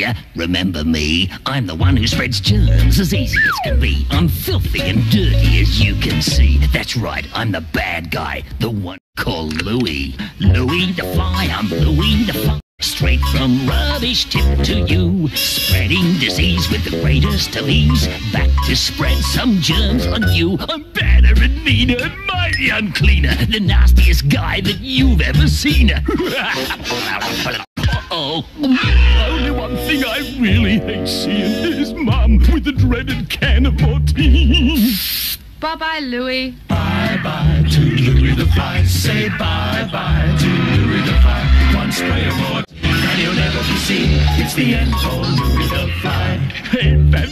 ya? Remember me? I'm the one who spreads germs as easy as can be. I'm filthy and dirty as you can see. That's right, I'm the bad guy, the one called Louie. Louie the fly, I'm Louie the fly. Straight from rubbish tip to you, spreading disease with the greatest of ease. Back to spread some germs on you. I'm badder and meaner and mighty uncleaner, the nastiest guy that you've ever seen. Uh-oh. Only one thing I really hate seeing is Mum with the dreaded can of Mortine. Bye-bye, Louie. Bye-bye to Louie the Fly. Say bye-bye to Louie the Fly. One spray of more and he'll never be seen. It's the end for Louie the Fly. Hey,